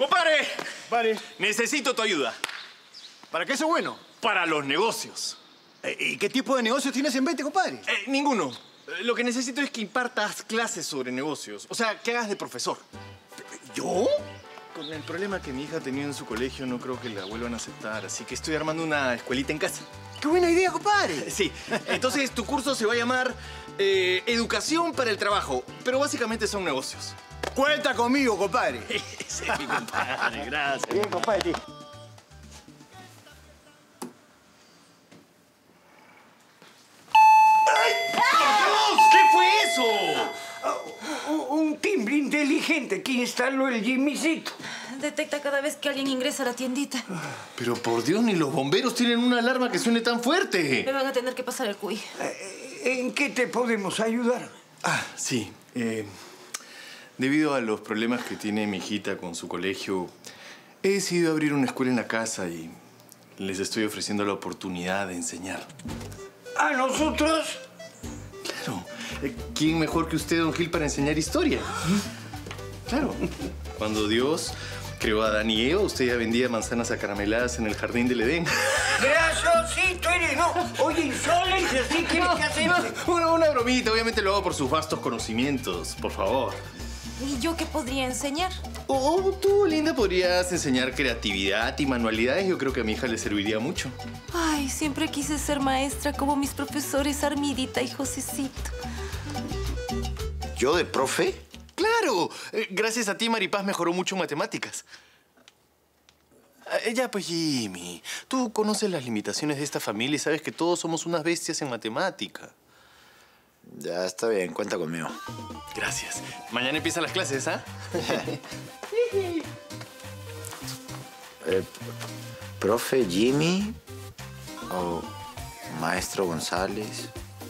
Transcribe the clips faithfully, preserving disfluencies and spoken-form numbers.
¡Compadre! Vale. Necesito tu ayuda. ¿Para qué eso es bueno? Para los negocios. ¿Y qué tipo de negocios tienes en mente, compadre? Eh, ninguno. Eh, Lo que necesito es que impartas clases sobre negocios. O sea, que hagas de profesor. ¿Yo? Con el problema que mi hija ha tenido en su colegio, no creo que la vuelvan a aceptar. Así que estoy armando una escuelita en casa. ¡Qué buena idea, compadre! Sí. Entonces, tu curso se va a llamar eh, Educación para el Trabajo. Pero básicamente son negocios. Cuenta conmigo, compadre. Sí, mi compadre. Gracias. Bien, compadre. ¿Qué fue eso? Un, un timbre inteligente que instaló el Jimmycito. Detecta cada vez que alguien ingresa a la tiendita. Pero por Dios, ni los bomberos tienen una alarma que suene tan fuerte. Me van a tener que pasar el cuy. ¿En qué te podemos ayudar? Ah, sí. Eh, debido a los problemas que tiene mi hijita con su colegio, he decidido abrir una escuela en la casa y les estoy ofreciendo la oportunidad de enseñar. ¿A nosotros? Claro. Eh, ¿Quién mejor que usted, don Gil, para enseñar historia? Claro. Cuando Dios creó a Adán y Eva, usted ya vendía manzanas acarameladas en el jardín del Edén. Graciosito eres, ¿no? Oye, insolente, así quieres que hacemos. Una, una bromita, obviamente lo hago por sus vastos conocimientos, por favor. ¿Y yo qué podría enseñar? O oh, tú, Linda, podrías enseñar creatividad y manualidades. Yo creo que a mi hija le serviría mucho. Ay, siempre quise ser maestra como mis profesores Armidita y Josecito. ¿Yo de profe? ¡Claro! Eh, gracias a ti, Maripaz mejoró mucho en matemáticas. Eh, ya, pues, Jimmy, tú conoces las limitaciones de esta familia y sabes que todos somos unas bestias en matemática. Ya está bien, cuenta conmigo. Gracias. Mañana empiezan las clases, ¿ah? eh, ¿Profe Jimmy o maestro González?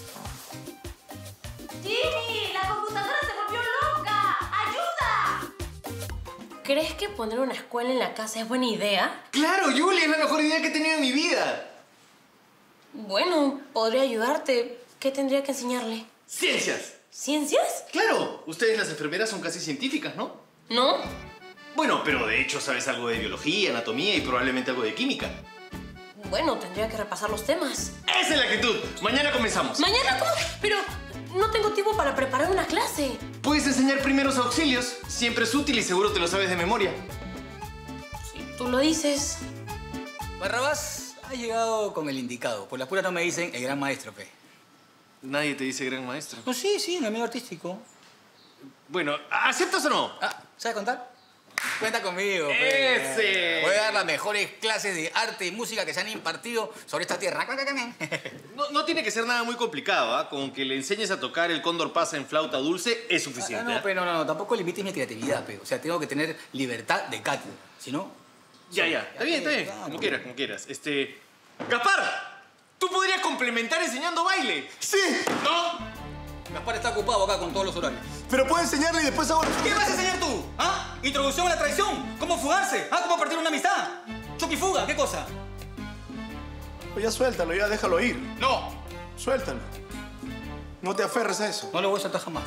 ¡Jimmy! ¡La computadora se volvió loca! ¡Ayuda! ¿Crees que poner una escuela en la casa es buena idea? ¡Claro, Julie! Es la mejor idea que he tenido en mi vida. Bueno, podría ayudarte. ¿Qué tendría que enseñarle? ¡Ciencias! ¿Ciencias? ¡Claro! Ustedes, las enfermeras, son casi científicas, ¿no? ¿No? Bueno, pero de hecho sabes algo de biología, anatomía y probablemente algo de química. Bueno, tendría que repasar los temas. ¡Esa es la actitud! Mañana comenzamos. ¿Mañana cómo? Pero no tengo tiempo para preparar una clase. Puedes enseñar primeros auxilios. Siempre es útil y seguro te lo sabes de memoria. Si tú lo dices. Barrabás ha llegado con el indicado. Por la pura no me dicen el gran maestro, pe. Nadie te dice gran maestro. No, sí, sí, mi amigo artístico. Bueno, ¿aceptas o no? Ah, ¿sabes contar? Cuenta conmigo, pe. ¡Ese! Voy a dar las mejores clases de arte y música que se han impartido sobre esta tierra. No, no tiene que ser nada muy complicado, ¿ah? Con que le enseñes a tocar el cóndor pasa en flauta dulce es suficiente. Ah, no, ¿eh? pero no, no, tampoco limites mi creatividad, pe. O sea, tengo que tener libertad de cátedra. Si no... Ya, ya. Está bien, está bien. Claro. Como quieras, como quieras. Este... ¡Gaspar! ¿Tú podrías complementar enseñando baile? ¡Sí! ¿No? Gaspar está ocupado acá con todos los horarios. Pero puedo enseñarle y después hago... ¿Qué vas a enseñar tú? ¿Ah? Introducción a la traición. ¿Cómo fugarse? ¿Ah? ¿Cómo partir una amistad? ¿Choque y fuga? ¿Qué cosa? Pues ya suéltalo, ya déjalo ir. No. Suéltalo. No te aferres a eso. No lo voy a soltar jamás.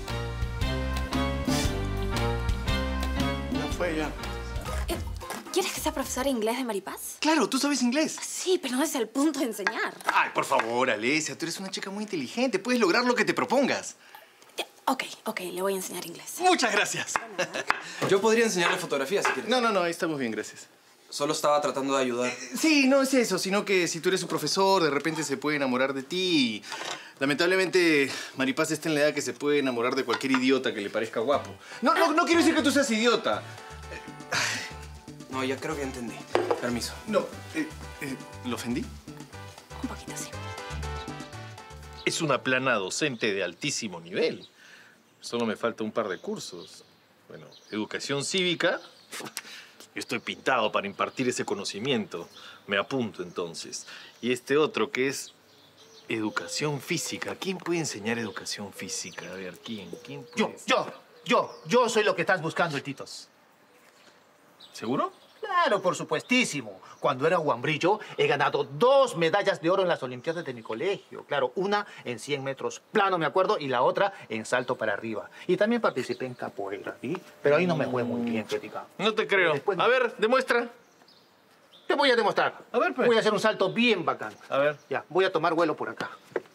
Ya fue, ya. Eh, ¿Quieres que sea profesora de inglés de Maripaz? Claro, tú sabes inglés. Sí, pero no es el punto de enseñar. Ay, por favor, Alesia, tú eres una chica muy inteligente. Puedes lograr lo que te propongas. Ya, ok, ok, le voy a enseñar inglés. Muchas gracias. Yo podría enseñarle fotografía si quieres. No, no, no, ahí estamos bien, gracias. Solo estaba tratando de ayudar. Sí, no es eso, sino que si tú eres un profesor, de repente se puede enamorar de ti. Lamentablemente, Maripaz está en la edad que se puede enamorar de cualquier idiota que le parezca guapo. No, no, no quiero decir que tú seas idiota. No, ya creo que entendí. Permiso. No, eh, eh, ¿lo ofendí? Un poquito, sí. Es una plana docente de altísimo nivel. Solo me falta un par de cursos. Bueno, educación cívica. Yo estoy pintado para impartir ese conocimiento. Me apunto entonces. Y este otro que es educación física. ¿Quién puede enseñar educación física? A ver, ¿quién? ¿Quién puede? Yo, yo, yo, yo soy lo que estás buscando, Titos. ¿Seguro? Claro, por supuestísimo. Cuando era guambrillo, he ganado dos medallas de oro en las Olimpiadas de mi colegio. Claro, una en cien metros plano, me acuerdo, y la otra en salto para arriba. Y también participé en capoeira, ¿sí? Pero ahí no me fue muy bien, que diga. No te creo. Después- A ver, demuestra. Te voy a demostrar. A ver, pues. Voy a hacer un salto bien bacán. A ver. Ya, voy a tomar vuelo por acá.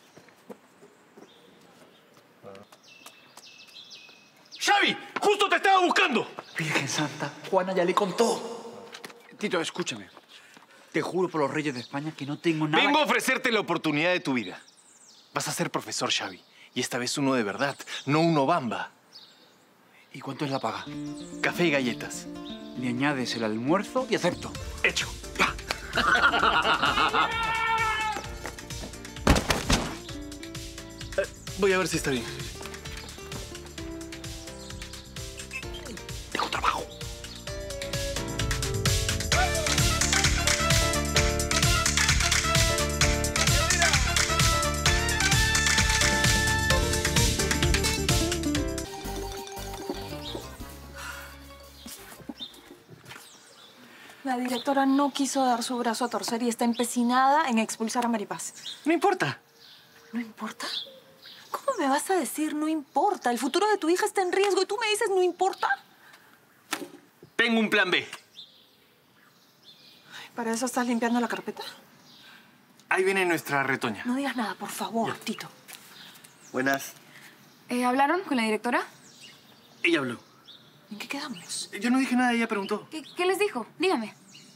¡Xavi! ¡Justo te estaba buscando! Virgen Santa, Juana ya le contó. Tito, escúchame. Te juro por los reyes de España que no tengo nada... Vengo a que- ofrecerte la oportunidad de tu vida. Vas a ser profesor, Xavi. Y esta vez uno de verdad, no uno bamba. ¿Y cuánto es la paga? Café y galletas. Le añades el almuerzo y acepto. Hecho. Eh, Voy a ver si está bien. Tengo trabajo. La directora no quiso dar su brazo a torcer y está empecinada en expulsar a Maripaz. No importa. ¿No importa? ¿Cómo me vas a decir no importa? El futuro de tu hija está en riesgo y tú me dices no importa. Tengo un plan B. ¿Para eso estás limpiando la carpeta? Ahí viene nuestra retoña. No digas nada, por favor, Tito. Buenas. Eh, ¿Hablaron con la directora? Ella habló. ¿En qué quedamos? Yo no dije nada, ella preguntó. ¿Qué, qué les dijo? Dígame.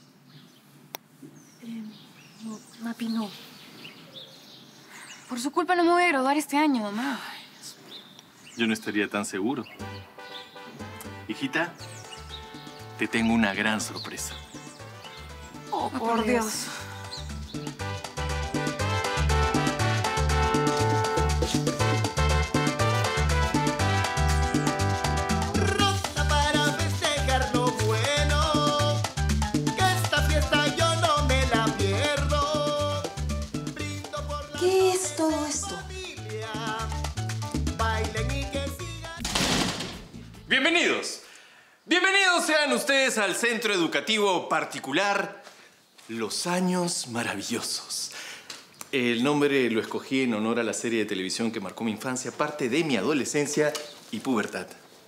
No, Mapi, no. Por su culpa no me voy a graduar este año, mamá. Yo no estaría tan seguro. Hijita, te tengo una gran sorpresa. Oh, por Dios. Rosa para festejar lo bueno, que esta fiesta yo no me la pierdo. Brindo por la ¿Qué es todo esto? familia, bailen y que sigan. Bienvenidos. Bienvenidos sean ustedes al Centro Educativo Particular Los Años Maravillosos. El nombre lo escogí en honor a la serie de televisión que marcó mi infancia, parte de mi adolescencia y pubertad.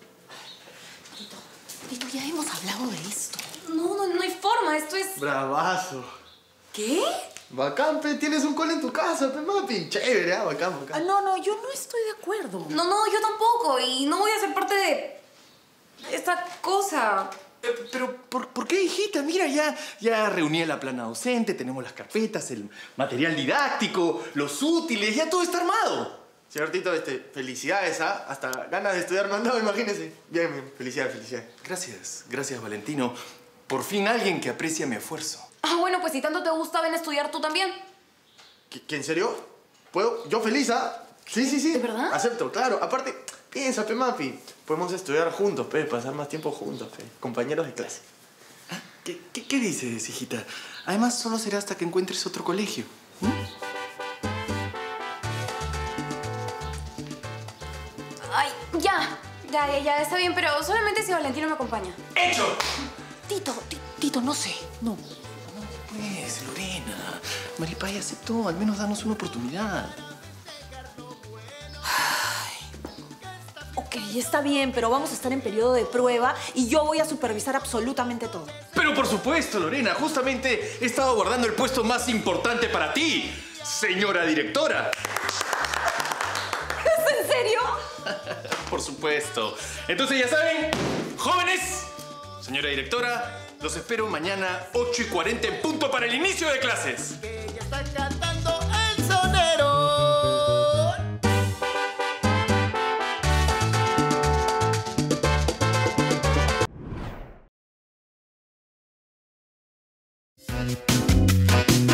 Tito, ya hemos hablado de esto. No, no, no hay forma. Esto es... Bravazo. ¿Qué? Bacán, pe. Tienes un cole en tu casa, pe, mapi. Chévere, ah, bacán, Ah, bacán. no, no, yo no estoy de acuerdo. No, no, yo tampoco. Y no voy a ser parte de... esta cosa. Eh, Pero, ¿por, ¿por qué, hijita? Mira, ya, ya reuní a la plana docente, tenemos las carpetas, el material didáctico, los útiles, ya todo está armado. Señor Tito, este, felicidades, ¿ah? Hasta ganas de estudiar mandado, imagínese. Bien, bien, felicidades, felicidades. Gracias, gracias, Valentino. Por fin alguien que aprecia mi esfuerzo. Ah, bueno, pues si tanto te gusta, ven a estudiar tú también. ¿Qué, qué, en serio? ¿Puedo? ¿Yo feliz, ah? Sí, sí, sí. ¿De verdad? Acepto, claro. Aparte, piensa, pe, mapi. Podemos estudiar juntos, pe, pasar más tiempo juntos, pe. Compañeros de clase. ¿Qué, qué, qué dices, hijita? Además, solo será hasta que encuentres otro colegio. Ay, ya. Ya, ya, ya, está bien, pero solamente si Valentino me acompaña. ¡Hecho! Tito, ti- Tito, no sé. No. Pues, Lorena, Maripay aceptó. Al menos danos una oportunidad. Ok, está bien, pero vamos a estar en periodo de prueba y yo voy a supervisar absolutamente todo. Pero por supuesto, Lorena. Justamente he estado guardando el puesto más importante para ti, señora directora. ¿Es en serio? Por supuesto. Entonces, ya saben, jóvenes, señora directora, los espero mañana ocho y cuarenta en punto para el inicio de clases. Ella está cantando el sonero. Thank you.